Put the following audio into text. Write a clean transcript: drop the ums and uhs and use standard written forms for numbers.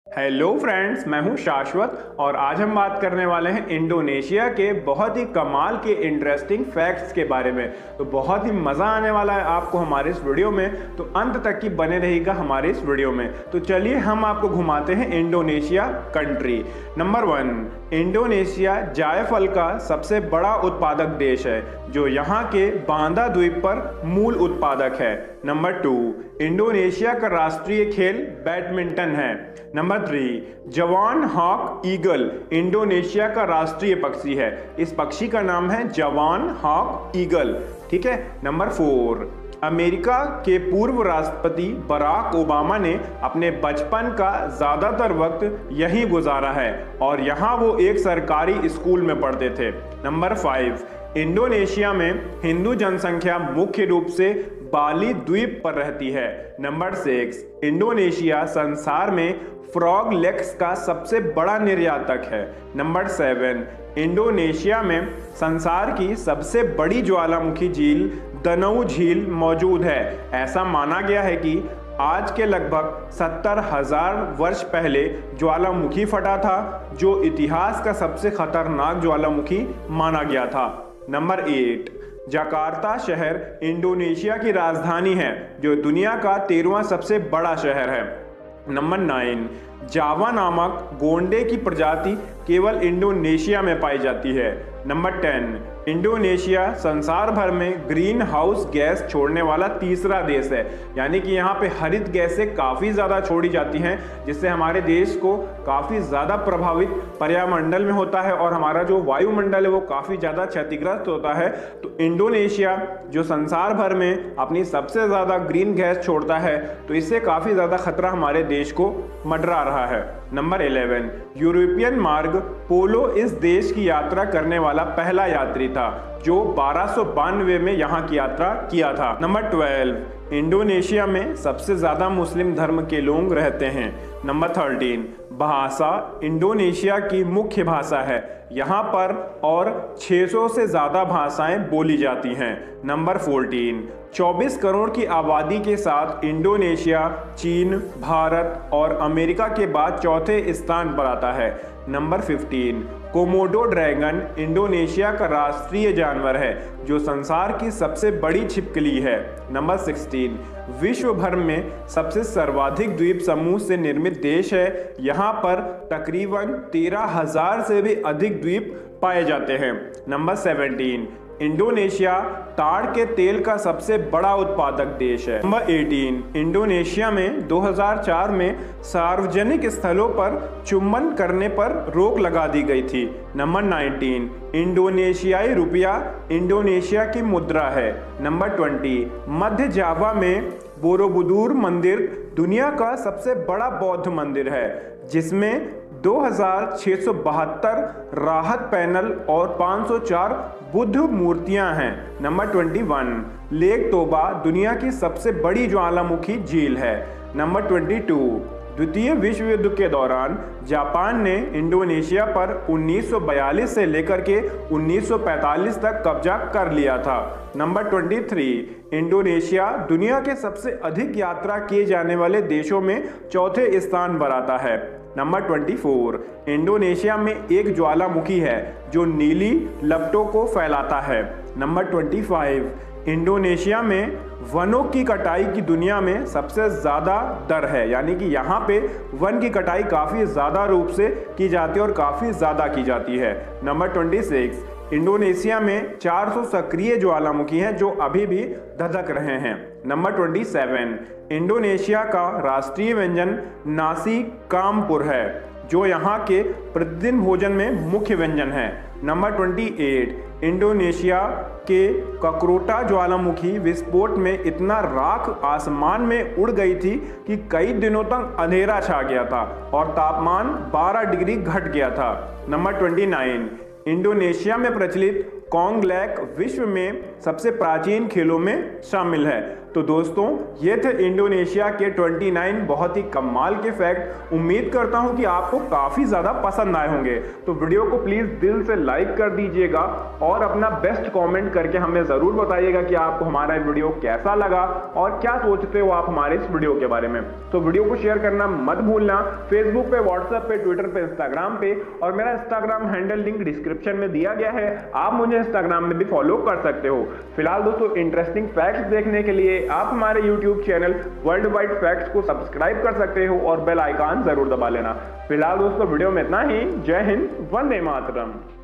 Hello friends, मैं हूं शाश्वत और आज हम बात करने वाले हैं इंडोनेशिया के बहुत ही कमाल के इंटरेस्टिंग फैक्ट्स के बारे में। तो बहुत ही मज़ा आने वाला है आपको हमारे इस वीडियो में, तो अंत तक की बने रहेगा हमारे इस वीडियो में। तो चलिए हम आपको घुमाते हैं इंडोनेशिया कंट्री। नंबर 1, इंडोनेशिया जायफल का सबसे बड़ा उत्पादक देश है, जो यहाँ के बांदा द्वीप पर मूल उत्पादक है। नंबर 2, इंडोनेशिया का राष्ट्रीय खेल बैडमिंटन है। नंबर 3, जवान हॉक ईगल इंडोनेशिया का राष्ट्रीय पक्षी है। इस पक्षी का नाम है जवान हॉक ईगल। ठीक है। नंबर 4, अमेरिका के पूर्व राष्ट्रपति बराक ओबामा ने अपने बचपन का ज़्यादातर वक्त यहीं गुजारा है और यहाँ वो एक सरकारी स्कूल में पढ़ते थे। नंबर 5, इंडोनेशिया में हिंदू जनसंख्या मुख्य रूप से बाली द्वीप पर रहती है। नंबर 6, इंडोनेशिया संसार में फ्रॉग लेग्स का सबसे बड़ा निर्यातक है। नंबर 7, इंडोनेशिया में संसार की सबसे बड़ी ज्वालामुखी झील दनऊ झील मौजूद है। ऐसा माना गया है कि आज के लगभग 70,000 वर्ष पहले ज्वालामुखी फटा था, जो इतिहास का सबसे खतरनाक ज्वालामुखी माना गया था। नंबर 8, जकार्ता शहर इंडोनेशिया की राजधानी है, जो दुनिया का 13वां सबसे बड़ा शहर है। नंबर 9, जावा नामक गोंडे की प्रजाति केवल इंडोनेशिया में पाई जाती है। नंबर 10, इंडोनेशिया संसार भर में ग्रीन हाउस गैस छोड़ने वाला तीसरा देश है, यानी कि यहाँ पे हरित गैसें काफ़ी ज़्यादा छोड़ी जाती हैं, जिससे हमारे देश को काफ़ी ज़्यादा प्रभावित पर्यावरण में होता है और हमारा जो वायुमंडल है वो काफ़ी ज़्यादा क्षतिग्रस्त होता है। तो इंडोनेशिया जो संसार भर में अपनी सबसे ज़्यादा ग्रीन गैस छोड़ता है, तो इससे काफ़ी ज़्यादा खतरा हमारे देश को मंडरा रहा है। नंबर 11, यूरोपियन मार्ग पोलो इस देश की यात्रा करने वाला पहला यात्री था, जो 1292 में यहाँ की यात्रा किया था। नंबर 12, इंडोनेशिया में सबसे ज़्यादा मुस्लिम धर्म के लोग रहते हैं। नंबर 13, भाषा इंडोनेशिया की मुख्य भाषा है। यहाँ पर और 600 से ज़्यादा भाषाएं बोली जाती हैं। नंबर 14, 24 करोड़ की आबादी के साथ इंडोनेशिया चीन, भारत और अमेरिका के बाद चौथे स्थान पर आता है। नंबर 15, कोमोडो ड्रैगन इंडोनेशिया का राष्ट्रीय जानवर है, जो संसार की सबसे बड़ी छिपकली है। नंबर 16, विश्व भर में सबसे सर्वाधिक द्वीप समूह से निर्मित देश है। यहाँ पर तकरीबन 13,000 से भी अधिक द्वीप पाए जाते हैं। नंबर 17, इंडोनेशिया ताड़ के तेल का सबसे बड़ा उत्पादक देश है। नंबर 18, इंडोनेशिया में 2004 में सार्वजनिक स्थलों पर चुम्बन करने पर रोक लगा दी गई थी। नंबर 19, इंडोनेशियाई रुपया इंडोनेशिया की मुद्रा है। नंबर 20, मध्य जावा में बोरोबुदुर मंदिर दुनिया का सबसे बड़ा बौद्ध मंदिर है, जिसमें 2672 राहत पैनल और 504 बुद्ध मूर्तियां हैं। नंबर 21, लेक तोबा दुनिया की सबसे बड़ी ज्वालामुखी झील है। नंबर 22, द्वितीय विश्व युद्ध के दौरान जापान ने इंडोनेशिया पर 1942 से लेकर के 1945 तक कब्जा कर लिया था। नंबर 23, इंडोनेशिया दुनिया के सबसे अधिक यात्रा किए जाने वाले देशों में चौथे स्थान पर आता है। नंबर 24, इंडोनेशिया में एक ज्वालामुखी है जो नीली लपटों को फैलाता है। नंबर 25, इंडोनेशिया में वनों की कटाई की दुनिया में सबसे ज़्यादा दर है, यानी कि यहाँ पे वन की कटाई काफ़ी ज़्यादा रूप से की जाती है और काफ़ी ज़्यादा की जाती है। नंबर 26, इंडोनेशिया में 400 सक्रिय ज्वालामुखी हैं जो अभी भी धधक रहे हैं। नंबर 27, इंडोनेशिया का राष्ट्रीय व्यंजन नासी काम्पुर है, जो यहाँ के प्रतिदिन भोजन में मुख्य व्यंजन है। नंबर 28, इंडोनेशिया के ककरोटा ज्वालामुखी विस्फोट में इतना राख आसमान में उड़ गई थी कि कई दिनों तक अंधेरा छा गया था और तापमान 12 डिग्री घट गया था। नंबर 29, इंडोनेशिया में प्रचलित कॉन्ग लैक विश्व में सबसे प्राचीन खेलों में शामिल है। तो दोस्तों ये थे इंडोनेशिया के 29 बहुत ही कमाल के फैक्ट। उम्मीद करता हूं कि आपको काफ़ी ज़्यादा पसंद आए होंगे। तो वीडियो को प्लीज़ दिल से लाइक कर दीजिएगा और अपना बेस्ट कमेंट करके हमें ज़रूर बताइएगा कि आपको हमारा वीडियो कैसा लगा और क्या सोचते हो आप हमारे इस वीडियो के बारे में। तो वीडियो को शेयर करना मत भूलना, फेसबुक पे, व्हाट्सएप पे, ट्विटर पे, इंस्टाग्राम पे, और मेरा इंस्टाग्राम हैंडल लिंक डिस्क्रिप्शन में दिया गया है, आप मुझे इंस्टाग्राम में भी फॉलो कर सकते हो। फिलहाल दोस्तों इंटरेस्टिंग फैक्ट्स देखने के लिए आप हमारे YouTube channel world wide facts को सब्सक्राइब कर सकते हो और बेल आइकन जरूर दबा लेना। फिलहाल दोस्तों वीडियो में इतना ही। जय हिंद, वंदे मातरम।